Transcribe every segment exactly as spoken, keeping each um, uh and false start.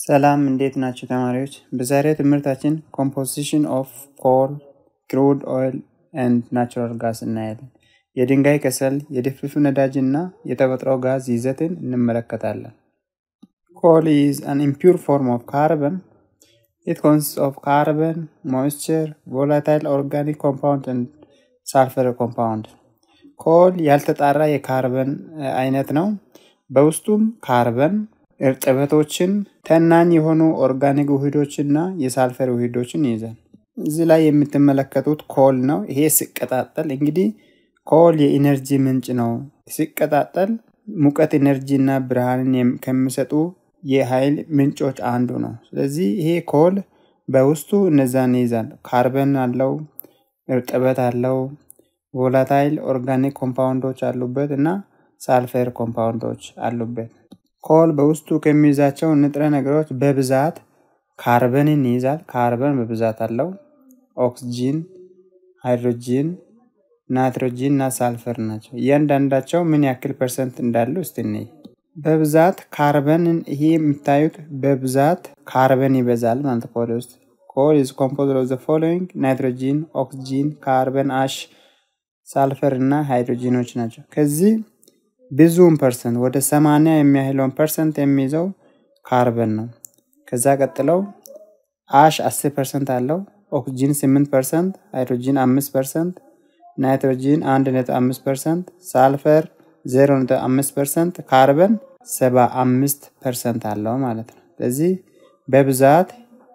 ሰላም እንዴት ናችሁ ተማሪዎች? በዛሬው ትምህርታችን composition of coal, crude oil and natural gas እናያለን። የድንጋይ ከሰል፣ የድፍድፍ ነዳጅና የተፈጥሮ ጋዝ ይዘትን እንመለከታለን። Coal is an impure form of carbon. It consists of carbon, moisture, volatile organic compound and sulfur compound. Coal ያልተጣራ የካርበን አይነት ነው። በውስጡም ካርበን እርጥበቶችን ተናኝ የሆኑ ኦርጋኒክ ውህዶችና የሳልፈር ውህዶችን ይይዛል። እዚህ ላይ የምትመለከቱት ኮል ነው። ይሄ ሲቀጣጠል እንግዲህ ኮል የኢነርጂ ምንጭ ነው። ሲቀጣጠል ሙቀት ኢነርጂና ብርሃንን ከሚሰጡ የኃይል ምንጮች አንዱ ነው። ስለዚህ ይሄ ኮል በውስጡ እነዛን ይይዛል። ካርበን አለው፣ እርጥበት አለው፣ ቮላታይል ኦርጋኒክ ኮምፓውንዶች አሉበት እና ሳልፈር ኮምፓውንዶች አሉበት። ኮል በውስጡ ከሚይዛቸው ንጥረ ነገሮች በብዛት ካርበንን ይይዛል። ካርበን በብዛት አለው። ኦክሲጅን፣ ሃይድሮጂን፣ ናይትሮጂን እና ሳልፈር ናቸው። እያንዳንዳቸው ምን ያክል ፐርሰንት እንዳለው እስቲ እንይ። በብዛት ካርበንን ይሄ የምታዩት በብዛት ካርበን ይበዛል ማለት ኮል ውስጥ። ኮል is composed of the following: ናይትሮጂን፣ ኦክሲጅን፣ ካርበን አሽ፣ ሳልፈር እና ሃይድሮጂኖች ናቸው። ከዚህ ብዙውን ፐርሰንት ወደ ሰማንያ የሚያህለውን ፐርሰንት የሚይዘው ካርበን ነው። ከዛ ቀጥለው አሽ አስር ፐርሰንት አለው፣ ኦክሲጅን ስምንት ፐርሰንት፣ ሃይድሮጂን አምስት ፐርሰንት፣ ናይትሮጂን አንድ ነጥብ አምስት ፐርሰንት፣ ሳልፈር ዜሮ ነጥብ አምስት ፐርሰንት፣ ካርበን ሰባ አምስት ፐርሰንት አለው ማለት ነው። ስለዚህ በብዛት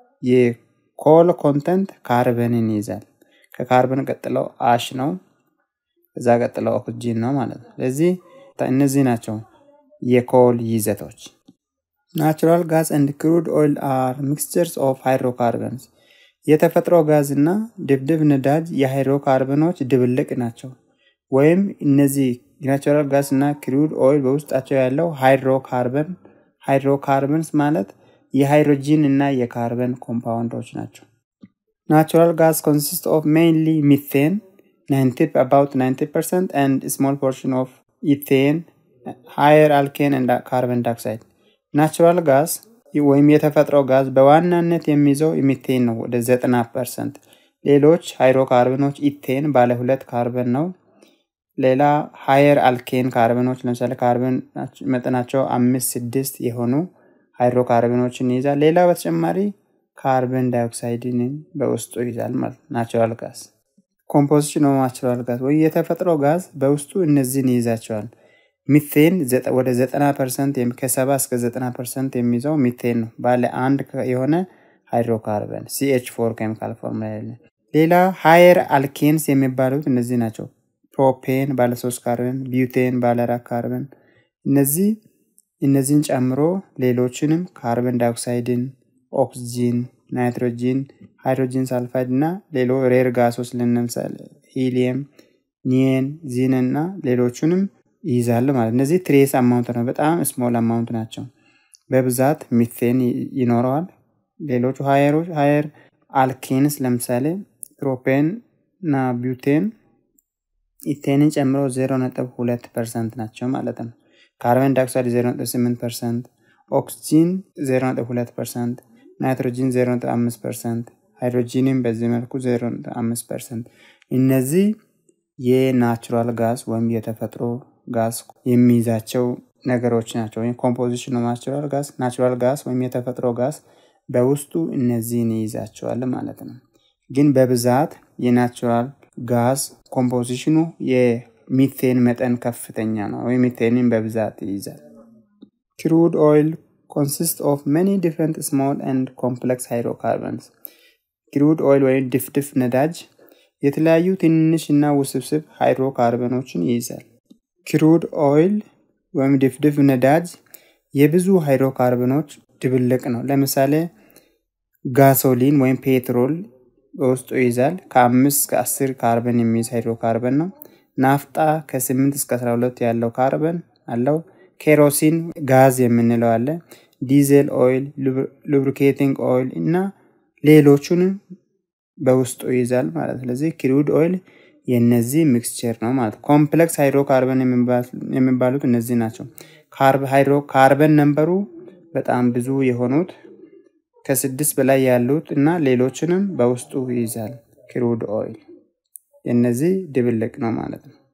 የኮል ኮንተንት ካርበንን ይይዛል። ከካርበን ቀጥለው አሽ ነው። ከዛ ቀጥለው ኦክሲጅን ነው ማለት ነው። ስለዚህ እነዚህ ናቸው የኮል ይዘቶች። Natural gas and crude oil are mixtures of hydrocarbons. የተፈጥሮ ጋዝ እና ድፍድፍ ነዳጅ የሃይድሮካርበኖች ድብልቅ ናቸው። ወይም እነዚህ ናቹራል ጋዝ እና ክሩድ ኦይል በውስጣቸው ያለው ሃይድሮካርበን ሃይድሮካርበንስ ማለት የሃይድሮጂን እና የካርበን ኮምፓውንዶች ናቸው። Natural gas consists of mainly methane, ninety about ninety percent, and a small portion of ethane, higher alkane and carbon dioxide. Natural gas ወይም የተፈጥሮ ጋዝ በዋናነት የሚይዘው ሚቴን ነው ወደ ዘጠና ፐርሰንት። ሌሎች ሃይድሮካርበኖች ኢቴን ባለ ሁለት ካርበን ነው። ሌላ ሃየር አልኬን ካርበኖች ለምሳሌ ካርበን መጠናቸው አምስት ስድስት የሆኑ ሃይድሮካርበኖችን ይይዛል። ሌላ በተጨማሪ ካርበን ዳይኦክሳይድን በውስጡ ይይዛል ማለት ናቹራል ጋዝ። ኮምፖዚሽን ኦፍ ናቹራል ጋዝ ወይ የተፈጥሮ ጋዝ በውስጡ እነዚህን ይይዛቸዋል። ሚቴን ወደ ዘጠና ፐርሰንት ከሰባ እስከ ዘጠና ፐርሰንት የሚይዘው ሚቴን ነው። ባለ አንድ የሆነ ሃይድሮካርበን ሲ ኤች ፎር ኬሚካል ፎርሙላ ያለ። ሌላ ሃየር አልኬንስ የሚባሉት እነዚህ ናቸው። ፕሮፔን ባለ ሶስት ካርበን፣ ቢዩቴን ባለ አራት ካርበን። እነዚህ እነዚህን ጨምሮ ሌሎችንም ካርበን ዳይኦክሳይድን፣ ኦክሲጂን፣ ናይትሮጂን፣ ሃይድሮጂን ሳልፋይድ እና ሌሎ ሬር ጋሶች ለምሳሌ ሂሊየም፣ ኒየን፣ ዚን እና ሌሎቹንም ይይዛል ማለት። እነዚህ ትሬስ አማውንት ነው፣ በጣም ስሞል አማውንት ናቸው። በብዛት ሚቴን ይኖረዋል። ሌሎቹ ሃየሮች ሃየር አልኬንስ ለምሳሌ ፕሮፔን እና ቢዩቴን ኢቴንን ጨምሮ ዜሮ ነጥብ ሁለት ፐርሰንት ናቸው ማለት ነው። ካርበን ዳይኦክሳይድ ዜሮ ነጥብ ስምንት ፐርሰንት፣ ኦክሲጂን ዜሮ ነጥብ ሁለት ፐርሰንት፣ ናይትሮጂን ዜሮ ነጥብ አምስት ፐርሰንት፣ ሃይድሮጂንም በዚህ መልኩ ዜሮ ነጥብ አምስት ፐርሰንት። እነዚህ የናቹራል ጋዝ ወይም የተፈጥሮ ጋዝ የሚይዛቸው ነገሮች ናቸው። ወይ ኮምፖዚሽን ኦፍ ናቹራል ጋዝ ናቹራል ጋዝ ወይም የተፈጥሮ ጋዝ በውስጡ እነዚህን ይይዛቸዋል ማለት ነው። ግን በብዛት የናቹራል ጋዝ ኮምፖዚሽኑ የሚቴን መጠን ከፍተኛ ነው፣ ወይ ሚቴንን በብዛት ይይዛል። Crude oil consists of many different small and complex hydrocarbons. Crude oil ወይ ድፍድፍ ነዳጅ የተለያዩ ትንንሽ እና ውስብስብ ሃይድሮካርበኖችን ይይዛል። Crude oil ወይም ድፍድፍ ነዳጅ የብዙ ሃይድሮካርበኖች ድብልቅ ነው። ለምሳሌ ጋሶሊን ወይም ፔትሮል በውስጡ ይይዛል። ከአምስት እስከ አስር ካርበን የሚይዝ ሃይድሮካርበን ነው። ናፍጣ ከስምንት እስከ አስራ ሁለት ያለው ካርበን አለው። ኬሮሲን ጋዝ የምንለው አለ። ዲዜል ኦይል፣ ሉብሪኬቲንግ ኦይል እና ሌሎቹንም በውስጡ ይይዛል ማለት። ስለዚህ ክሩድ ኦይል የነዚህ ሚክስቸር ነው ማለት። ኮምፕሌክስ ሃይድሮካርበን የሚባሉት እነዚህ ናቸው። ካርብ ሃይድሮ ካርበን ነምበሩ በጣም ብዙ የሆኑት ከስድስት በላይ ያሉት እና ሌሎችንም በውስጡ ይይዛል crude oil የነዚህ ድብልቅ ነው ማለት ነው